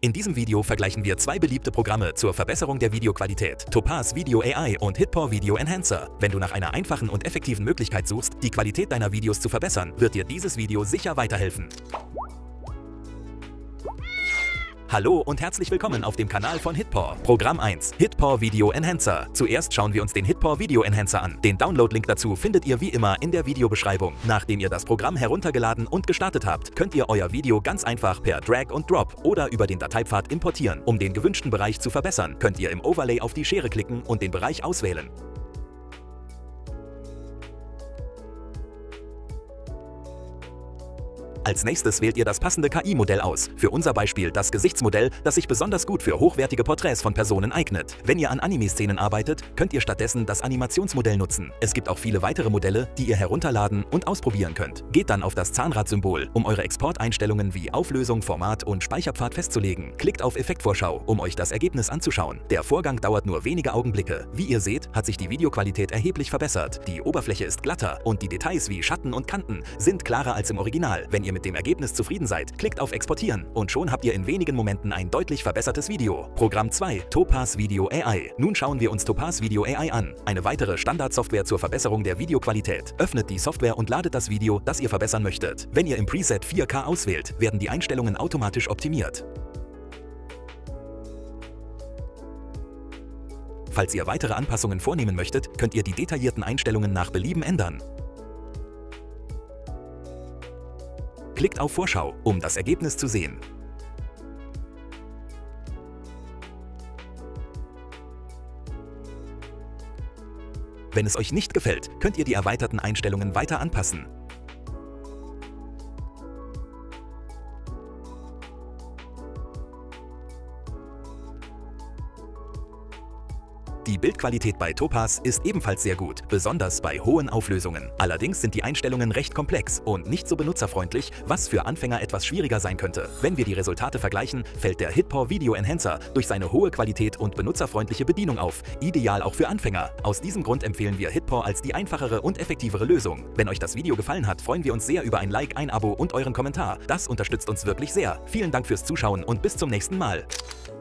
In diesem Video vergleichen wir zwei beliebte Programme zur Verbesserung der Videoqualität: Topaz Video AI und Hitpor Video Enhancer. Wenn du nach einer einfachen und effektiven Möglichkeit suchst, die Qualität deiner Videos zu verbessern, wird dir dieses Video sicher weiterhelfen. Hallo und herzlich willkommen auf dem Kanal von Hitpor. Programm 1: Hitpor Video Enhancer. Zuerst schauen wir uns den Hitpor Video Enhancer an. Den Download-Link dazu findet ihr wie immer in der Videobeschreibung. Nachdem ihr das Programm heruntergeladen und gestartet habt, könnt ihr euer Video ganz einfach per Drag und Drop oder über den Dateipfad importieren. Um den gewünschten Bereich zu verbessern, könnt ihr im Overlay auf die Schere klicken und den Bereich auswählen. Als nächstes wählt ihr das passende KI-Modell aus. Für unser Beispiel das Gesichtsmodell, das sich besonders gut für hochwertige Porträts von Personen eignet. Wenn ihr an Anime-Szenen arbeitet, könnt ihr stattdessen das Animationsmodell nutzen. Es gibt auch viele weitere Modelle, die ihr herunterladen und ausprobieren könnt. Geht dann auf das Zahnrad-Symbol, um eure Exporteinstellungen wie Auflösung, Format und Speicherpfad festzulegen. Klickt auf Effektvorschau, um euch das Ergebnis anzuschauen. Der Vorgang dauert nur wenige Augenblicke. Wie ihr seht, hat sich die Videoqualität erheblich verbessert. Die Oberfläche ist glatter und die Details wie Schatten und Kanten sind klarer als im Original. Wenn ihr mit dem Ergebnis zufrieden seid, klickt auf Exportieren und schon habt ihr in wenigen Momenten ein deutlich verbessertes Video. Programm 2: Topaz Video AI. Nun schauen wir uns Topaz Video AI an. Eine weitere Standardsoftware zur Verbesserung der Videoqualität. Öffnet die Software und ladet das Video, das ihr verbessern möchtet. Wenn ihr im Preset 4K auswählt, werden die Einstellungen automatisch optimiert. Falls ihr weitere Anpassungen vornehmen möchtet, könnt ihr die detaillierten Einstellungen nach Belieben ändern. Klickt auf Vorschau, um das Ergebnis zu sehen. Wenn es euch nicht gefällt, könnt ihr die erweiterten Einstellungen weiter anpassen. Die Bildqualität bei Topaz ist ebenfalls sehr gut, besonders bei hohen Auflösungen. Allerdings sind die Einstellungen recht komplex und nicht so benutzerfreundlich, was für Anfänger etwas schwieriger sein könnte. Wenn wir die Resultate vergleichen, fällt der Hitpor Video Enhancer durch seine hohe Qualität und benutzerfreundliche Bedienung auf, ideal auch für Anfänger. Aus diesem Grund empfehlen wir Hitpor als die einfachere und effektivere Lösung. Wenn euch das Video gefallen hat, freuen wir uns sehr über ein Like, ein Abo und euren Kommentar. Das unterstützt uns wirklich sehr. Vielen Dank fürs Zuschauen und bis zum nächsten Mal.